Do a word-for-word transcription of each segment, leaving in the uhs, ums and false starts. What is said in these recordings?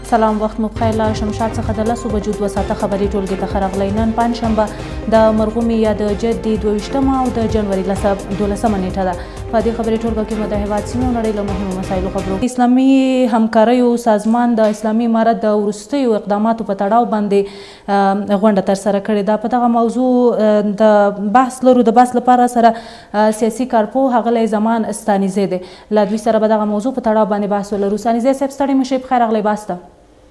سلام وخت مو بخیر. له شمشاد څخه د لسو بجو دوه ساعته خبري ټولګي ته ښه راغلی. نن پنجشنبه د مرغومي یا د جدي دوه ویشتمه او د جنوري دولسمه نیټه ده. په دې خبري ټولګه کې مو د هېواد سیمې او نړۍ له مهمو مسایلو خبرو. اسلامي همکاریو سازمان د اسلامي امارت د وروستیو اقداماتو په تړاو باندې غونډه ترسره کړې ده. په دغه موضوع د بحث لرو. د بحث لپاره سره سیاسي کارپوه ښاغلی زمان ستانیزی دی. له دوی سره به دغه موضوع په تړاو باندې بحث ولرو. ستانیزی صاحب ستړي مه شئ، بخیر راغلی بحث ته.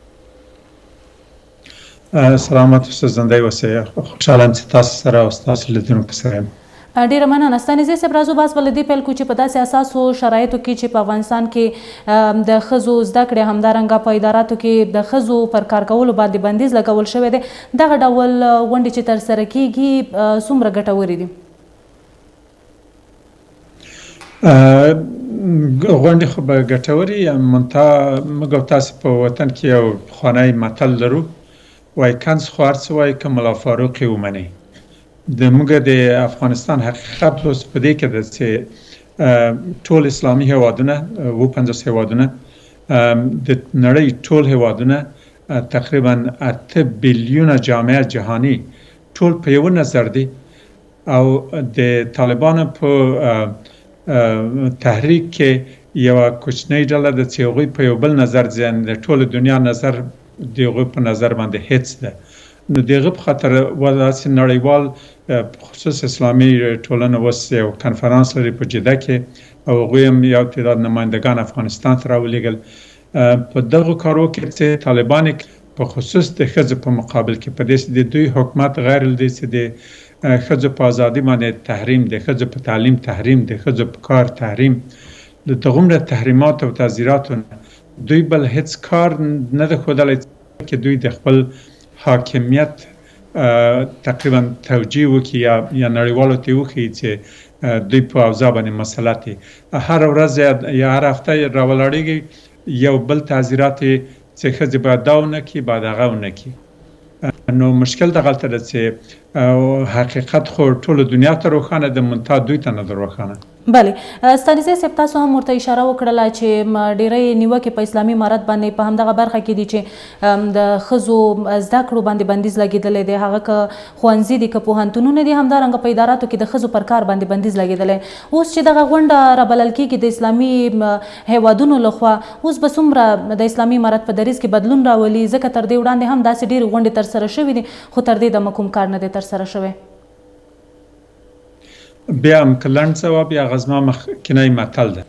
سلامت اوسه، زنده اوسئ. خوشحاله یم چې تاسو سره او ستاسو لیدونکو سره یم. ډیره مننه. ستانیزی صاحب راځو بحث به له دې پیل کړو چې په داسې اساسو شرایطو کې چې په افغانستان کې د ښځو زده کړې همدارنګه په اداراتو کې د ښځو پر کار کولو باندې بندیز لګول شوی دی، دغه ډول غونډې چې ترسره کیږي څومره ګټورې دي؟ غونډې خو به ګټورې، منتها موږ او تاسې په وطن کې یو پخوانی متل لرو، وایي کنز خو هر څه وایي که ملا فاروق یې ومني. د موږ د افغانستان حقیقت اوس په دې کې ده چې ټول اسلامي هیوادونه، اووه پنځوس هیوادونه، د نړۍ ټول هیوادونه، تقریبا اته بیلیونه جامعه جهاني ټول په یو نظر دي او د طالبانو په تحریک کې یوه کوچنۍ ډله ده چې هغوی په یو بل نظر دي، د ټول دنیا نظر د هغوی په نظر باندې هیڅ ده. نو د هغه په خاطر داسې نړیوال خصوص اسلامي ټولنه اوس یو کنفرانس لري په جده کې او هغوی هم یو تعداد نمایندګان افغانستان ته راولېږل. په دغو کارو کې چې طالبان په خصوص د ښځو په مقابل کې په دې د دوی حکومت غیر له دې چې د ښځو په ازادي باندې تحریم، د ښځو په تعلیم تحریم، د ښځو په کار تحریم، د دغومره تحریمات او تعزیراتو دوی بل هیڅ کار نه ده ښودلی چې دوی د خپل حاکمیت تقریبا توجیه وکړي یا یا نړیوالو ته وښیي چې دوی په اوضاع باندې مسلط دي. هره ورځ یا هر هفته راولاړېږي یو بل تعزیرات چې ښځې باید دا ونه کړي، باید هغه ونه کړي. نو مشکل دغلته ده چې حقیقت خو ټولو دنیا ته روښانه ده، منتها دوی ته نه ده روښانه. بله ستانیزی صاحب، تاسو هم ورته اشاره وکړله چې ډیری نیوکې په اسلامي امارت باندې په همدغه برخه کې دي چې د ښځو زده کړو باندې بندیز لګېدلی دی، هغه که ښوونځي دي که پوهنتونونه دي، همدارنګه په اداراتو کې د ښځو پر کار باندې بندیز لګېدلی. اوس چې دغه غونډه رابلل کېږي د اسلامي هیوادونو لخوا، اوس به څومره د اسلامي امارت په دریځ کې بدلون راولي؟ ځکه تر دې وړاندې هم داسې ډېرې غونډې ترسره شوي دي خو تر دې دمه کوم کار نه دی ترسره شوی. بیا هم که لنډ ځواب یا غزما مخکینی متل ده،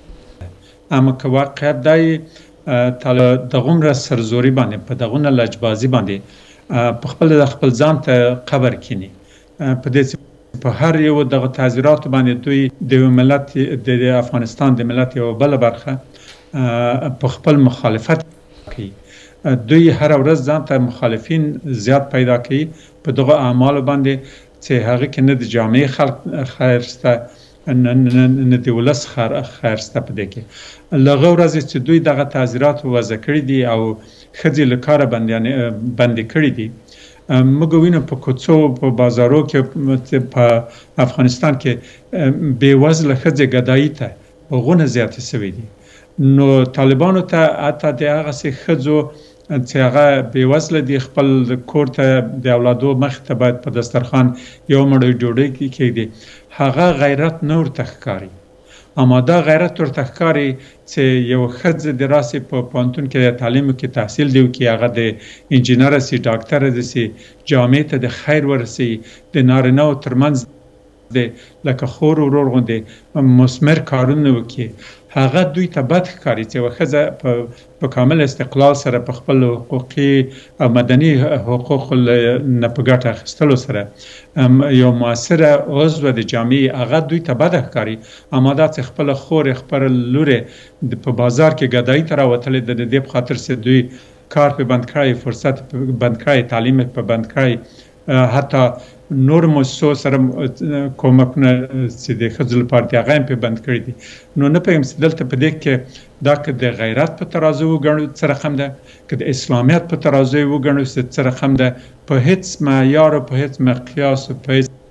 اما که واقعیت دا یې دغومره سرزوري باندې په دغونه لجبازي باندې په خپل د خپل ځان ته قبر کیني، په دې چې په هر یو دغه تعزیراتو باندې دوی د یو ملت د افغانستان د ملت یوه بله برخه په خپل مخالفت کوي. دوی هره ورځ ځان ته مخالفین زیات پیدا کوي په دغه اعمالو باندې چې هغه کې نه د جامعې خلق خیر شته، نه د ولس خیر شته. په دې کې له هغه ورځې چې دوی دغه تعزیرات وضع کړي دي او ښځې له کاره بندې کړي دي، موږ وینو په کوڅو په بازارو کې په افغانستان کې بېوزله ښځې ګدایي ته غونه زیاتې شوي دي. نو طالبانو ته حتی د هغسې ښځو چې هغه بېوزله دي خپل کور ته د اولادو مخې ته باید په دسترخوان یو مړۍ ډوډۍ کېږدي، هغه غیرت نه ورته ښکاري. اما دا غیرت ورته ښکاري چې یو ښځه د راسې په پوهنتون کې د تعلیم کې تحصیل دی وکړي، هغه د انجینره سي، ډاکټره دې سي، جامعې ته د خیر ورسي، د نارینهو ترمنځ دی لکه خور ورور غوندې مثمر کارونه وکړي، هغه دوی ته بد ښکاري چې یوه ښځه په کامل استقلال سره په خپل حقوقي او مدني حقوقو نه په ګټه اخیستلو سره یو مؤثره عضو د جامعې، هغه دوی ته بده ښکاري. اما دا چې خپله خور خپله لورې په بازار کې ګدایي ته راوتلې ده، د دې په خاطر چې دوی کار په بند کړی، فرصت په بند کړی، تعلیم په بند کړی، حتی نور مؤسسو سره کومکونه چې د ښځو لپاره دي هغه هم پرې بند کړي دي. نو نه پوهېږم چې دلته په دې کې دا که د غیرت په ترازو وګڼو څه رقم ده، که د اسلامیت په ترازو یې وګڼو څه رقم ده، په هیڅ معیار او په هیڅ مقیاس او په هیڅ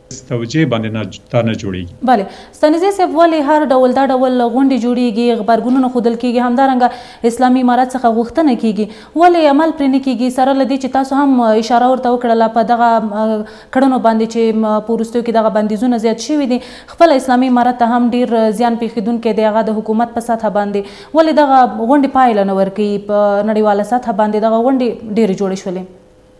توجیه باندې دا نه جوړیږي. بله ستانزی صاحب ولې هر ډول دا ډول غونډې جوړیږي غبرګونونه ښودل کیږي همدارنګه اسلامي امارت څخه غوښتنه کیږي ولې عمل پرې نه کیږي سره له دې چې تاسو هم اشاره ورته وکړله په دغه کړنو باندې چې په وروستیو کې دغه بندیزونه زیات شوي دي خپله اسلامي امارت ته هم ډیر زیان پېښېدونکی دی هغه د حکومت په سطحه باندې ولې دغه غونډې پایله نه ورکوي په نړیواله سطحه باندې دغه غونډې ډیرې جوړې شولې؟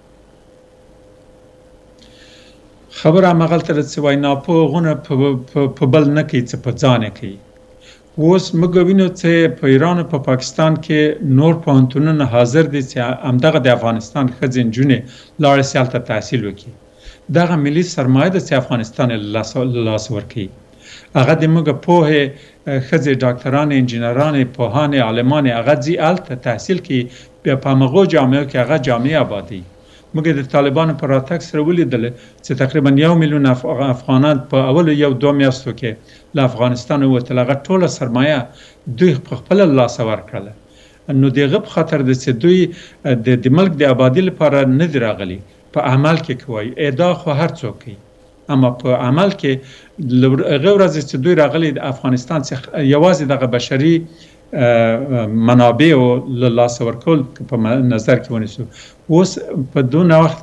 خبره همغلته ده چې وایي ناپوهونه په بل نه کوي څه په ځان یې کوي. اوس موږ وینو چې په ایران او په پاکستان کې نور پوهنتونونه حاضر دي چې همدغه د افغانستان ښځې نجونې لاړې سي هلته تحصیل وکړي. دغه ملي سرمایه ده چې افغانستان یې له لاسه ورکوي. هغه د موږ پوهې ښځې ډاکټرانې انجینرانې پوهانې عالمانې هغه ځي هلته تحصیل کوي بیا په همغو جامعو کې هغه جامعې ابادوي. موږ د طالبانو په راتګ سره ولیدل چې تقریبا یو میلیون افغانان په اولو یو دوه میاشتو کې له افغانستان ووتل هغه ټوله سرمایه دوی په خپله له لاسه ورکړله. نو د هغه په خاطر ده چې دوی د ملک د آبادي لپاره نه دي راغلي په عمل کې کوي. ادعا خو هر څوک کوي اما په عمل کې هغه ورځ چې دوی راغلي د افغانستان څخه یوازې دغه بشري منابع او له لاسه ورکول په نظر کې ونیسو. اوس په دونه وخت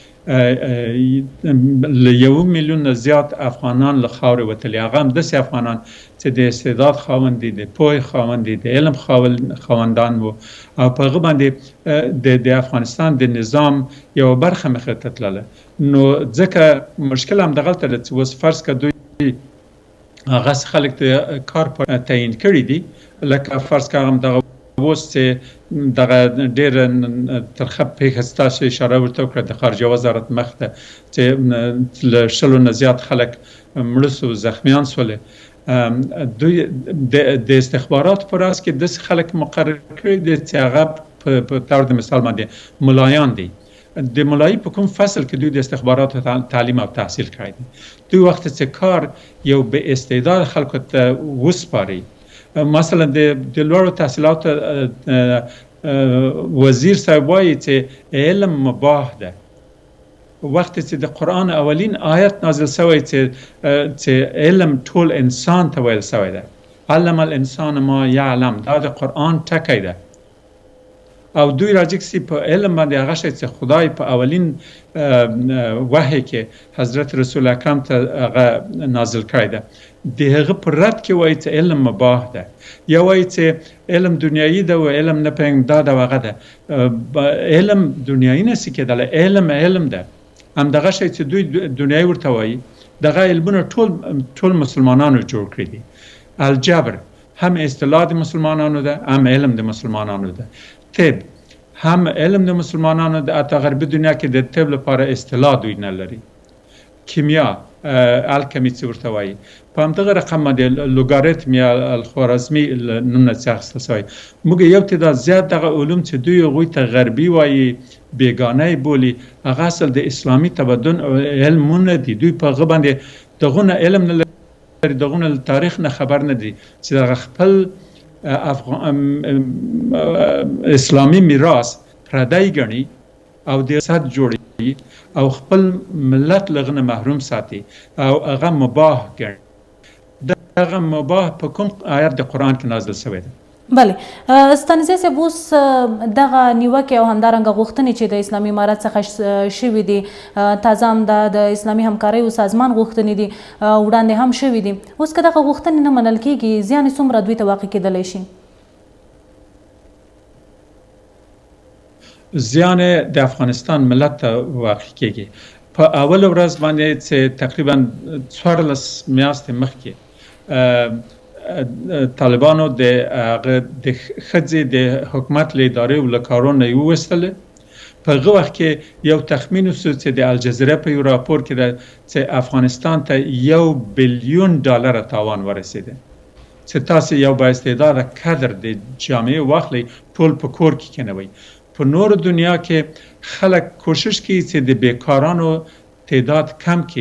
کې له یو میلیون نه زیات افغانان له خاورې وتلي هغه هم داسې افغانان چې د استعداد خاوند دي د پوهې خاوند دي د علم خاوندان وو او په هغه باندې د افغانستان د نظام یوه برخه مخې ته تلله. نو ځکه مشکل همدغلته ده چې اوس فرض که دوی هغه خلک ته کار تعیین کړي دي لکه فرض که همدغه اوس چې دغه ډېره ترخه پېښه ستاسو اشاره ورته وکړه د خارجه وزارت مخ ته چې له شلو نه زیات خلک مړه سو زخمیان سولې دوی د استخباراتو په راز کې داسې خلک مقرر کړي دي چې هغه په طور د مثال باندې ملایان دي. د ملایي په کوم فصل کې دوی د استخباراتو تعلیم او تحصیل کړی دي. دوی وخت چې کار یو به استعداد خلکو ته وسپاري مثلا د لوړو تحصیلاتو وزیر صاحب وایي چې علم مباح ده. وخت چې د قرآن اولین آیت نازل شوی چې علم ټول انسان ته ویل شوی ده علم الانسان ما یعلم دا د قرآن ټکی ده او دوی راجکسی په علم باندې هغه شی چې خدای په اولین وحی کې حضرت رسول اکرم ته هغه نازل کړی ده د هغه پر رد کې وایي چې علم مباح ده یا وایي چې علم دنیایي ده او علم نه پوهېږم دا ده هغه ده. علم دنیایي نشي کېدلی علم علم ده همدغه شی چې دوی دنیایي ورته وایي دغه علمونه ټول ټول مسلمانانو جوړ کړي دي. الجبر هم اصطلاح د مسلمانانو ده هم علم د مسلمانانو ده. طب هم علم د مسلمانانو د اتا غربي دنیا کې د طب لپاره اصطلاح دوی نه لري. کیمیا الکمی چې ورته وایي په همدغه رقم باندې لوګاریتم یا الخوارزمي نوم نه اخیستل شوی. موږ یو تعداد زیات دغه علوم چې دوی هغوی ته غربي وایي بیګانه یې بولي هغه اصل د اسلامي تمدن علمونه دي. دوی په هغه باندې دغونه علم نه لري دغونه تاریخ نه خبر نه دي چې دغه خپل اسلامي میراث پردی ګڼي او د سد جوړي او خپل ملت لغنه محروم ساتي او هغه مباح ګڼي. دغه مباح په کوم آیت د قرآن کې نازل شوی ده؟ بله ستانزی صاحب اوس دغه نیوکې او همدارنګه غوښتنې چې د اسلامي امارت څخه شوي دي تازه هم د اسلامي همکاریو سازمان غوښتنې دي وړاندې هم شوي دي اوس که دغه غوښتنې نه منل کیږي زیان یې څومره دوی ته واقع کیدلی شي؟ زیان د افغانستان ملت ته واقع کیږي. په اول ورځ باندې چې تقریبا څوارلس میاشتې مخکې طالبانو د د ښځې د حکومت له ادارې او له کارونو نه یې وویستلې. په هغه وخت کې یو تخمین وسو چې د الجزیره په یو راپور کې ده چې افغانستان ته یو بلیون ډالر تاوان ورسېده چې تاسو یو با استعداده کادر د جامعې واخلئ ټول په کور کې کېنوئ. په نور دنیا کې خلک کوشش کوي چې د بیکارانو تعداد کم کړي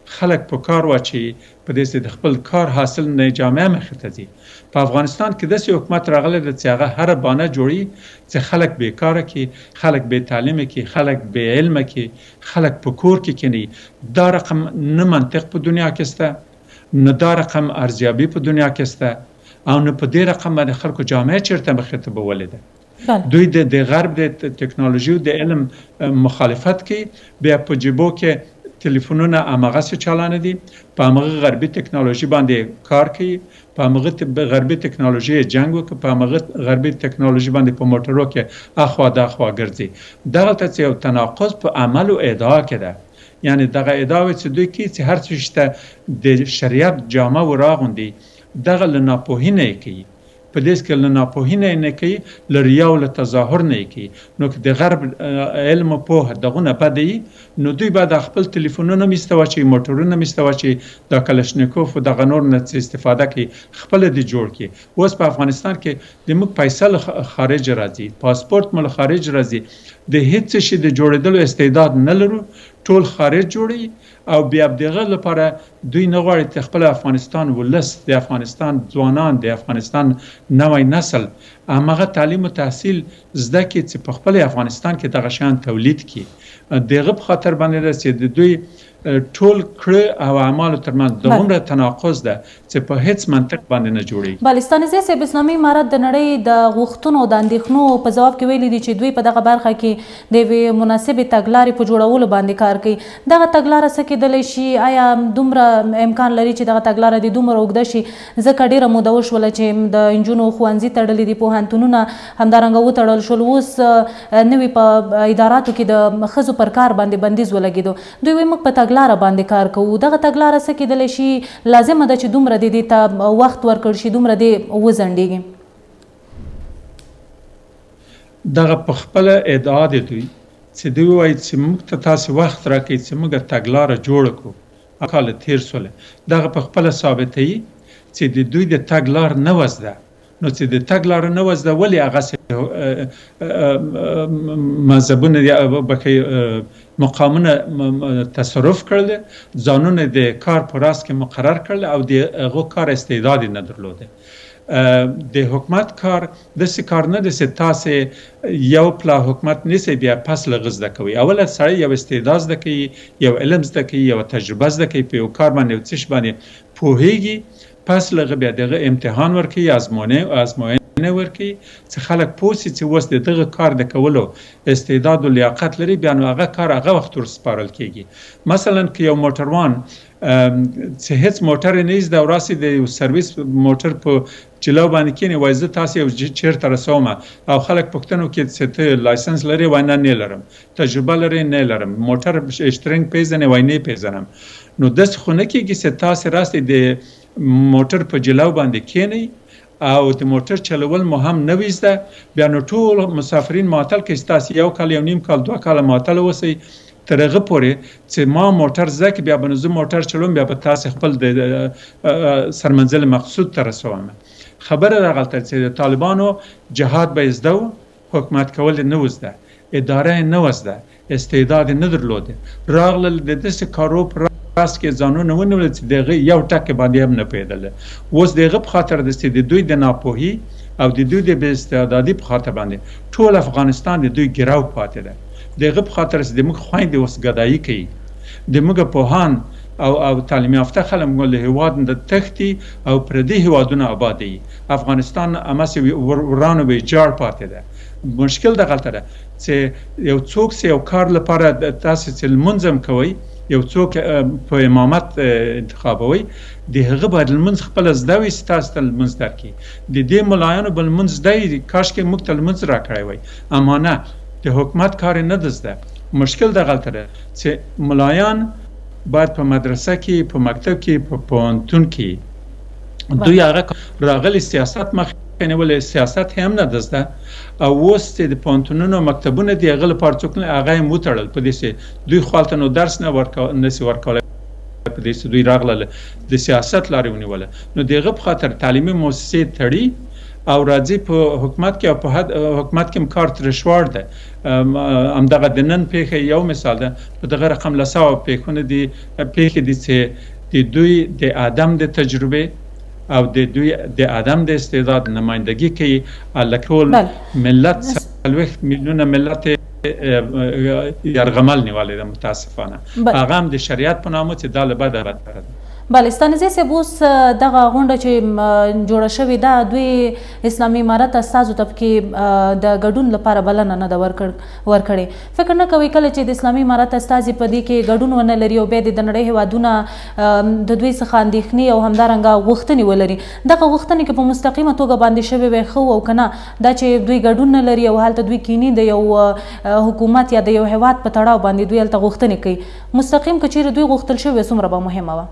خلک په کار واچي په دې چې د خپل کار حاصل نه جامعه مخې ته ځي. په افغانستان کې داسې حکومت راغلی دی چې هغه هره بانه جوړي چې خلک بیکاره کړي، خلک بې تعلیمه کړي، خلک بې علمه کړي، خلک په کور کې کینی. دا رقم نه منطق په دنیا کې شته، نه دا رقم ارزیابي په دنیا کې شته، او نه په دې رقم باندې خلکو جامعه چیرته مخې ته بولې ده. دوی د غرب د ټکنالوژي او د علم مخالفت کوي، بیا په جیبو کې تلیفونونه هماغسې چالانه دي، په همغه غربي ټکنالوژي باندې کار کوي، په همغه غربي ټکنالوژي جنګ وکړي، په همغه غربي ټکنالوژي باندې په موټرو کې اخوا داخوا ګرځي. دغلته چې یو تناقض په عمل او ادعا کې ده، یعنی دغه ادعا چې دوی کوي چې هر څه شته د شریعت جامه وراغوندي، دغه له ناپوهي نه یې کوي. په دې کې له ناپوهي نه یې نه کوي، له ریا او له تظاهر نه یې کوي. نو که د غرب علم او پوهه دغونه بده وي، نو دوی باید خپل تلیفونونه هم ایسته واچوي، موټرونه هم ایسته واچوي، د کلشنیکوف او دغه نور نه استفاده کوي، خپله دې جوړ کړي. اوس په افغانستان کې د موږ پیسه له خارج راځي، پاسپورت مو له خارج راځي، د هېڅ شي د جوړېدلو استعداد نه لرو، ټول خارج جوړوي. او بیا دغه لپاره دوی نه غواړي چې خپل افغانستان ولس، د افغانستان ځوانان، د افغانستان نوی نسل همغه تعلیم او تحصیل زده کړي چې په خپل افغانستان کې دغه شیان تولید کړي. دغه په خاطر باندې ده چې د دوی ټول کړه او اعمالو ترمنځ دومره تناقض ده چې په هیڅ منطق باندې نه جوړیږي. بالستانزی صاحب، اسلامي امارت د نړۍ د غوښتنو د اندېښنو په ځواب کې ویلي دي چې دوی په دغه برخه کې د یوې مناسبې تګلارې په جوړولو باندې کار کوي. دغه تګلاره څه کیدلی شي؟ آیا دومره امکان لري چې دغه تګلاره د دومره اوږده شي؟ ځکه ډېره موده وشوله چې د نجونو ښوونځي تړلي دي، پوهنتونونه همدارنګه وتړل شول، اوس نوي په اداراتو کې د ښځو پر کار باندې بندیز ولګېدو. دوی وایي موږ په تګلاره باندې کار کوو. دغه تګلاره څه کیدلی شي؟ لازمه ده چې دومره د دې ته وخت ورکړل شي، دومره دې وځنډېږي. دغه په خپله ادعا دی دوی چې دوی وایي چې موږ ته تاسې وخت راکړئ چې موږ تګلاره جوړه کړو. کاله تېر شوله، دغه په خپله ثابتوي چې د دوی د تګلار نه وزده. نو چې د تګلاره نه وزده، ولې هغسې مذهبونه بخې مقامونه تصرف کړل، ځانونه د کار په راس کې مقرر کړل او د هغو کار استعداد نه درلوده. د حکومت کار داسې کار نه دی چې تاسې یو پلا حکومت نیسئ بیا پس له هغه زده کوئ. اوله سړی یو استعداد زده کوي، یو علم زده کوي، یو تجربه زده کوي، په یو کار باندې یو څه باندې پوهېږي، پس له هغه بیا دغه امتحان ورکوي، ازموینه ورکوي چې خلک پوه شي چې اوس د دغه کار د کولو استعداد و لیاقت لري، بیا نو هغه کار هغه وخت ورسپارل کېږي. مثلا که یو موټروان چې هیڅ موټر یې نه زده او راسي د یو سرویس موټر په چلو باندې کېني، وایي زه تاسې یو چېرته رسوم، او خلک پوښتنه وکړي چې ته لایسنس لرې؟ وایي نه نه لرم. تجربه لرې؟ نه لرم. موټر اشترنګ پیژنې؟ وایي نه پیژنم. نو داسې خو نه کېږي چې تاسې راستئ د موټر په جلو باندې کېنئ او د موټر چلول مو هم نه وي زده، بیا نو ټول مسافرین معطل کړئ چې تاسې یو کال، یو نیم کال، دوه کاله معطل اوسئ تر هغه پورې چې ما موټر زده کړي، بیا به نو زه موټر چلوم، بیا به تاسې خپل د سرمنزل مقصود ته رسوم. خبره راغلته چې د طالبانو جهاد به یې زده و، حکومت کول یې نه و زده، اداره یې نه و زده، استعداد یې نه درلوده. راغلل د داسې کارو په راس کې ځانونه ونیول چې د هغه یو ټکي باندې هم نه پوهېدله. اوس د هغه په خاطر د د دوی د ناپوهي او د دوی د بې استعدادي په خاطر باندې ټول افغانستان د دوی ګرو پاتې ده. د هغه په خاطر چې د موږ خویندې اوس ګدایي کوي، د موږ پوهان او او تعلیم یافته خلک موږ له هېواد نه تښتي او پردي هېوادونه ابادوي. افغانستان همسې ورانو ویجاړ پاتې ده. مشکل دغلته ده چې یو څوک چې یو کار لپاره تاسې چې لمونځ هم کوئ، یو څوک په امامت انتخابوي، د هغه باید لمونځ خپله زده وي چې تاسو ته لمونځ درکړي. د دې ملایانو به لمونځ زده وي، کاشکې موږ ته لمونځ راکړی وی، اما نه، د حکومت کار یې نه ده زده. مشکل دغلته ده چې ملایان باید په مدرسه کې، په مکتب کې، په پوهنتون کې دوی هغه راغلي سیاست مخ نیولې، سیاست هم نه ده زده، او اوس چې د پوهنتونونو مکتبونه دي هغه لپاره څوک نه، هغه یې وتړل. په دې چې دوی خو هلته نو درس نه نسي ورکولی، په دې چې دوی راغلل د سیاست لارې ونیوله. نو د هغه په خاطر تعلیمي مؤسسې تړي او راځي په حکومت کې او په حکومت کې کارت رشوار ده همدغه د نن پیښه یو مثال ده په دغه رقم لساو پیښونه دي پیښې دي چې د دوی د آدم د تجربه او د دوی د آدم د استعداد نمایندګي کوي لکه ملت څلوېښت میلیونه ملت یرغمل نیولې ده متاسفانه هغه هم د شریعت په نامه چې دا له بده بدتره ده. بله ستانزي صاحب اوس دغه غونډه چې جوړه شوې ده دوی اسلامي امارت استازو ته پکې د ګډون لپاره بلنه نه ده ورکړې. فکر نه کوئ کله چې د اسلامي امارت استازي په دې کې ګډون ونه لري او بیا د نړۍ هېوادونه د دوی څخه اندېښنې او همدارنګه غوښتنې ولري دغه غوښتنې که په مستقیمه توګه باندې شوې وای ښه او که نه دا چې دوی ګډون نه لري او هلته دوی کینی د یو حکومت یا د یو هېواد په تړاو باندې دوی هلته غوښتنې کوي مستقیم که چیرې دوی غوښتل شوې څومره به مهمه وه؟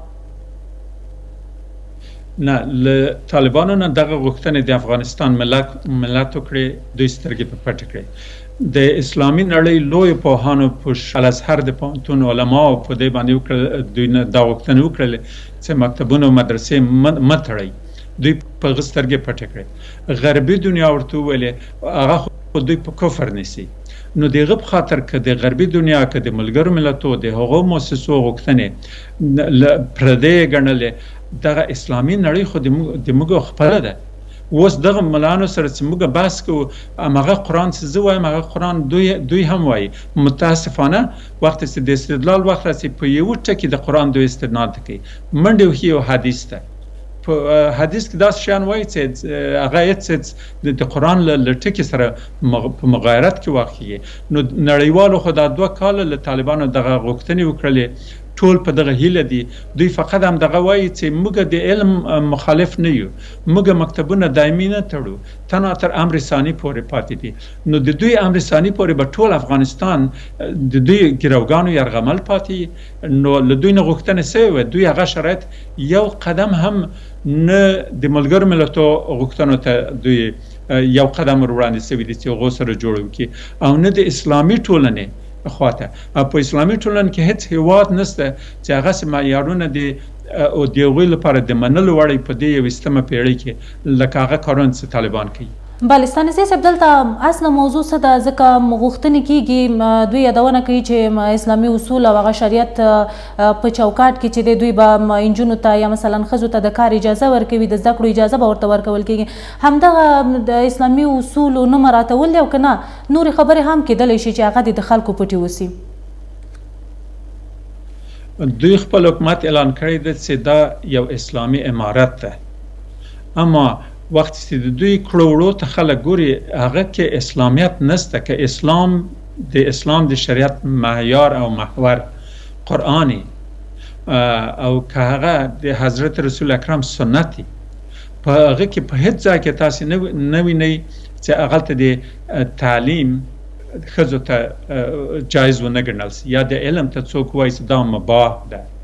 نه له طالبانو نه دغه غوښتنې د افغانستان ملت ملت وکړې دوی سترګې په پټې کړې. د اسلامي نړۍ لوی پوهانو په الازهر د پوهنتون علماو په دې باندې وکړل دوی نه دا غوښتنې وکړلې چې مکتبونه او مدرسې مه تړئ دوی په هغه سترګې پټې کړې. غربي دنیا ورته وویلې هغه خو دوی په کفر نیسي نو د هغه په خاطر که د غربي دنیا که د ملګرو ملتو د هغو مؤسسو غوښتنې پردې ګڼلې دغه اسلامي نړۍ خو د موږ خپله ده. اوس دغه ملانو سره چې موږ بحث کوو همغه قرآن چې زه وایم هغه قرآن دوی دوی هم وایي متاسفانه وخت چې د استدلال وخت راسي په یو ټکي د قرآن دوی استناد کوي منډې وښي او حدیث ته په حدیث کې داسې شیان وایي چې هغه یې د قرآن له ټکي سره په مغایرت کې واقع نو نړیوالو خو دا دوه کاله له طالبانو دغه غوښتنې وکړلې ټول په دغه هیله دي دوی فقط هم دغه وایي چې موږ د علم مخالف نه یو موږ مکتبونه دایمي نه تړو تنها تر امر ثاني پورې پاتې دي نو د دوی امر ثاني پورې به ټول افغانستان د دوی ګروګانو یرغمل پاتې نو له دوی نه غوښتنې سوې وه دوی هغه شرایط یو قدم هم نه د ملګرو ملتو غوښتنو ته دوی یو قدم ور وړاندې سوي دي چې هغو سره جوړ وکړي او نه د اسلامي ټولنې خواته په اسلامي ټولنه کې هیڅ هیواد نشته چې هغه معیارونه د او د هغوی لپاره د منلو وړ په دې یویشتمه پیړۍ کې لکه هغه کارونه چې طالبان کوي. بله ستانزي صاحب دلته اصله موضوع څه ده ځکه غوښتنې کېږي دوی یادونه کوي چې اسلامي اصول او هغه شریعت په چوکاټ کې چې دی دوی به نجونو ته یا مثلا ښځو ته د کار اجازه ورکوي د زده کړو اجازه به ورته ورکول کېږي همدغه د اسلامي اصولو نه مراعتول دی او که نه نورې خبرې هم کېدلی شي چې هغه د خلکو پټې اوسي. دوی خپل حکومت اعلان کړی دی چې دا یو اسلامي امارت ده اما وخت چې د دوی کړو وړو ته خلک ګوري هغه کې اسلامیت نشته که اسلام د اسلام د شریعت معیار او محور قرآني او که هغه د حضرت رسول اکرم سنتي په هغه کې په هیڅ ځای کې تاسې نه وینئ چې هغلته د تعلیم ښځو ته جایز ونه ګڼل سي یا د علم ته څوک وایي چې دا مباح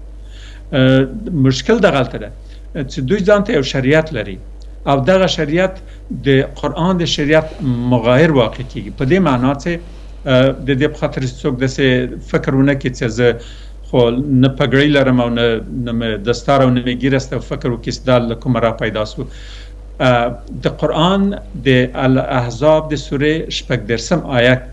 ده. مشکل دغلته ده چې دوی ځان ته یو شریعت لري او دغه شریعت د قرآن د شریعت مغایر واقع کیږي په دې معنا چې د دې په خاطر څوک داسې فکر ونه کړي چې زه خو نه پګړۍ لرم او نه مې دستار او نه مې ګیره سته فکر وکړي چې دا له کومه را پیدا سو. د قرآن د الاحزاب د سورې شپږ دېرشم آیت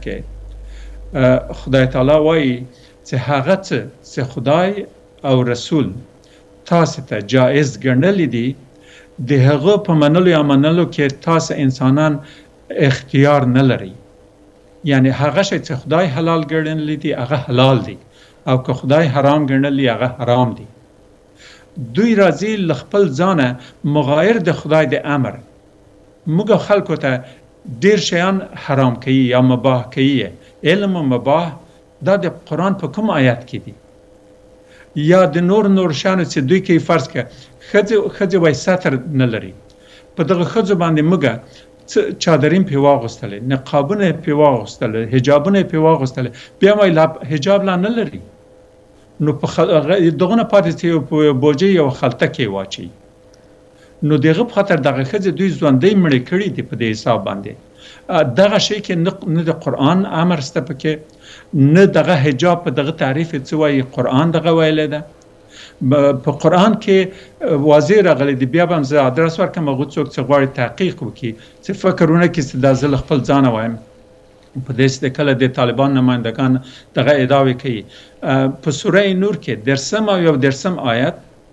کې خدای تعالی وایي چې هغه څه چې خدای او رسول تاسو ته جایز ګڼلی دي د هغه په منلو یا منلو کې تاسو انسانان اختیار نه لري یعنی هغه شی چې خدای حلال ګڼلی دي هغه حلال دي او که خدای حرام ګڼلی هغه حرام دي. دوی راځي له خپل ځانه مغایر د خدای د امر موږ خلکو ته ډیر شیان حرام کوي یا مباح کوي علم و مباح دا د قرآن په کوم آیت کې دي یا د نور نور شیانو چې دوی کوي فرض که ښځې وایي ستر نه لري په دغه ښځو باندې موږ چادرین پې واغوستلې نقابونه یې پې واغوستله حجابونه یې پې واغوستله بیا وایي لا حجاب لا نه لري نو په دغه نه پاتې چې په بوجۍ یوه خلطه کې واچوي نو د هغه په خاطر دغه ښځې دوی ژوندۍ مړې کړي دي په دې حساب باندې دغه شی کې نه د قرآن امر شته پکې نه دغه حجاب په دغه تعریف څه وایي قرآن دغه ویلی ده په قرآن کې واضح راغلی دی. بیا به هم زه ادرس ورکړم هغه څوک چې غواړي تحقیق وکړي چې فکرونه کې چې دا زه له خپل ځانه وایم په دې چې کله د طالبان نمایندګان دغه ادعاوې کوي. په سوره نور کې درسم او یو درسم آیت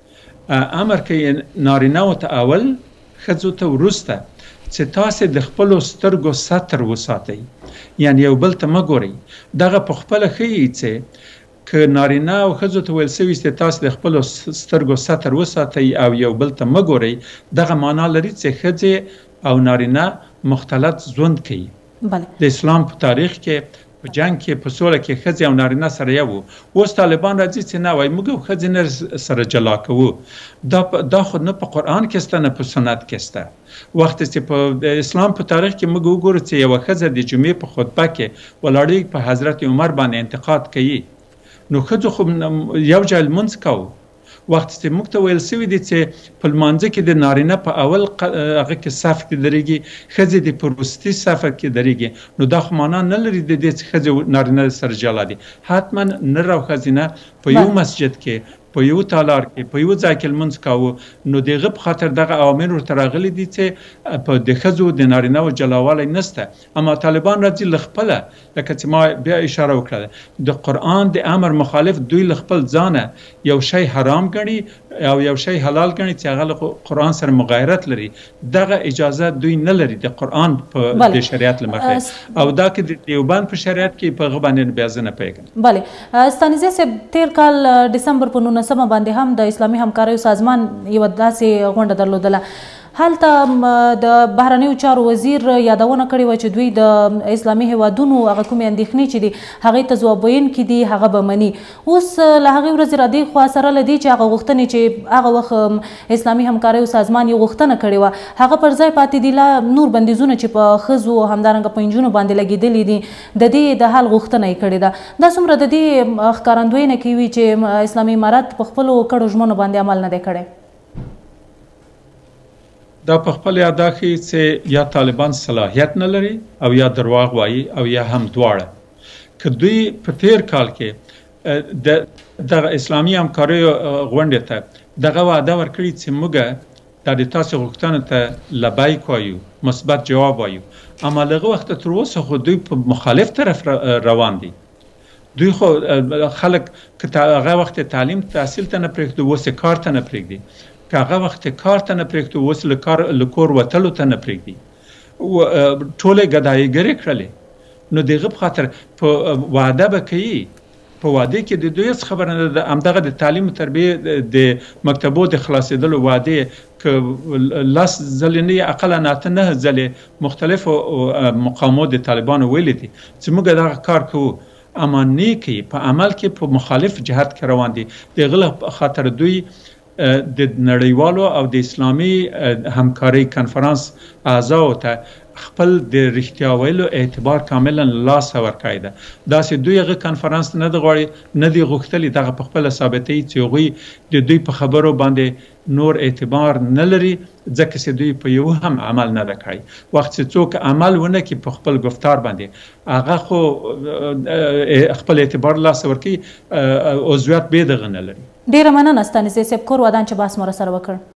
امر کوي نارینه‌و ته اول ښځو ته وروسته چې تاسې د خپلو سترګو ستر وساتئ، یعنې یو بل ته مه ګورئ. دغه په خپله ښیي چې که نارینه او ښځو ته ویل سوي چې تاسې د خپلو سترګو ستر وساتئ او یو بل ته مه ګورئ، دغه معنا لري چې ښځې او نارینه مختلط ژوند کوي. د اسلام په تاریخ کې په جنگ کې په سوله کې ښځې او نارینه سره یو وو. اوس طالبان راځي چې نه وایي موږ ښځې نه سره جلا کوو. دا دا خو نه په قرآن کې شته نه په سنت کې شته. وخت چې په اسلام په تاریخ کې موږ وګورو چې یوه ښځه د جمعې په خطبه کې ولاړېږي په حضرت عمر باندې انتقاد کوي، نو ښځو خو یو ځای لمونځ کوو. وخت چې موږ ته ویل سوي دي چې په لمانځه کې د نارینه په اول هغه کې صف کې درېږي، ښځې د په وروستي صف کې درېږي، نو دا خو معنا نه لري د دې چې ښځې نارینه سره جلا دي. حتما نر او ښځینه په یو مسجد کې په یو تالار کې په یو ځای کې لمونځ کوو. نو د هغه په خاطر دغه عوامل ورته راغلي دي چې په د ښځو د نارینه‌و جلاوالی نشته. اما طالبان راځي له خپله، لکه چې ما بیا اشاره وکړه، د قرآن د امر مخالف دوی له خپل ځانه یو شی حرام ګڼي او یو شی حلال ګڼي چې هغه له قرآن سره مغایرت لري. دغه اجازه دوی نه لري د قرآن په د شریعت له مخې، او دا که د دیوبند په شریعت کې په هغه باندې بیا زه نه پوهېږم. بلې ستانیزی صاحب، تېر کال ډسمبر په نولسمه باندې هم د اسلامي همکاریو سازمان یوه داسې غونډه درلودله. هلته د بهرنیو چارو وزیر یادونه کړې وه چې دوی د اسلامي هیوادونو هغه کومې اندېښنې چې دي هغې ته ځواب ویونکي دي هغه به مني. اوس له هغې ورځې را دې خوا سره له دې چې هغه غوښتنې چې هغه وخت اسلامي همکاریو سازمان یې غوښتنه کړې وه هغه پر ځای پاتې دي. لا نور بندیزونه چې په ښځو همدارنګه په نجونو باندې لګېدلي دي د دې د حل غوښتنه یې کړې ده. دا څومره د دې ښکارندویي کوي چې اسلامي امارت په خپلو کړو ژمنو باندې عمل نه دی کړی؟ دا په خپل یاد ښیي چې یا طالبان صلاحیت نه لري او یا درواغ وایي او یا هم دواړه. که دوی په تیر کال کې د دغه اسلامي همکاریو غونډې ته دغه وعده ورکړي چې موږ دا د تاسې غوښتنو ته لبیک وایو، مثبت جواب وایو، اما له هغه وخته تر اوسه خو دوی په مخالف طرف روان دي. دوی خو خلک که هغه وخت تعلیم تحصیل ته نه پرېږدي، اوس یې کار ته نه پرېږدي. که هغه وخت کار ته نه پرېږدي، اوس له کور وتلو ته نه پرېږدي. ټولې ګدایګرې کړلې. نو د هغه په خاطر په وعده به کوي، په وعده کې د دوی هېڅ خبره نه ده. همدغه د تعلیم و تربیې د مکتبو د خلاصېدلو وعدې که لس ځلې نه یې اقلا نه اته نه ځلې مختلفو مقامو د طالبانو ویلي دي چې موږ دغه کار کوو، اما نه کوي، په عمل کې په مخالف جهت کې روان دي. د هغه خاطر دوی د نړیوالو او د اسلامي همکارۍ کنفرانس اعضاو ته خپل د رښتیا ویلو اعتبار کاملا له لاسه ورکړی ده. داسې دوی هغه کنفرانس نه د غواړي، نه دي غوښتلي دغه په خپله ثابتوي چې هغوی د دوی په خبرو باندې نور اعتبار نه لري، ځکه چې دوی په یو هم عمل نه ده کړی. وخت چې څوک عمل ونه کړي په خپل گفتار باندې، هغه خو خپل اعتبار لاسه ورکوي، عضویت بې دغه نه لري. ډېره مننه ستانیزی صاحب، کور ودان چې بحث مو راسره وکړ.